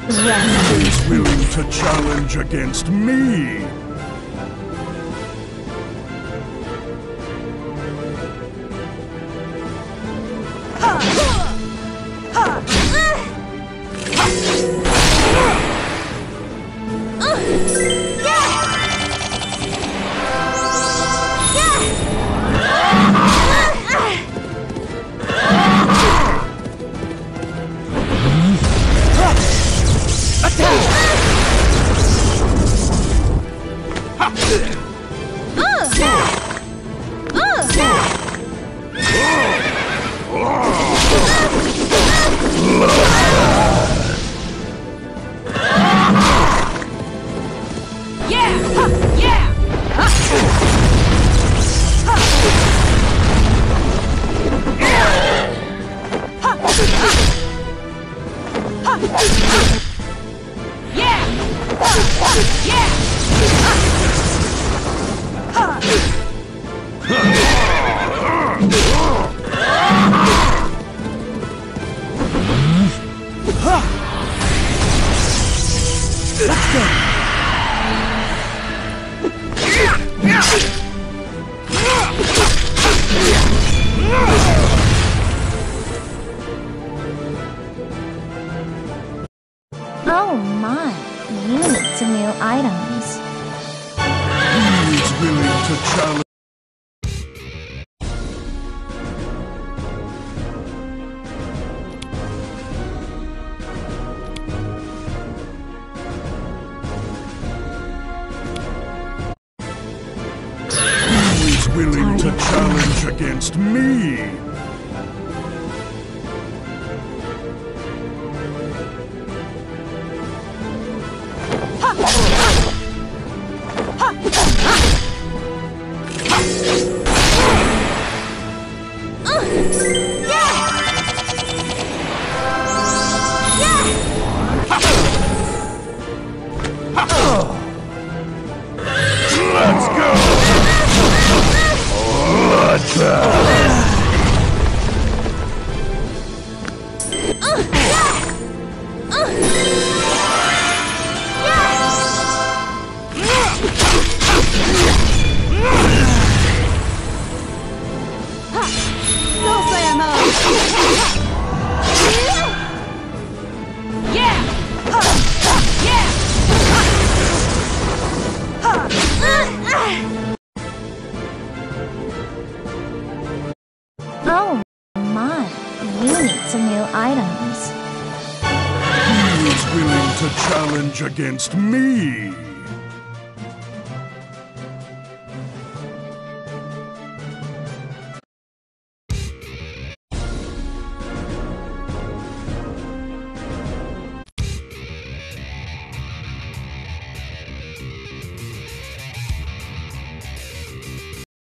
Who's willing to challenge against me? Oh my, you need some new items. Who's willing to challenge? Who's willing to challenge against me? Let's go! Oh my, you need some new items. Who's willing to challenge against me?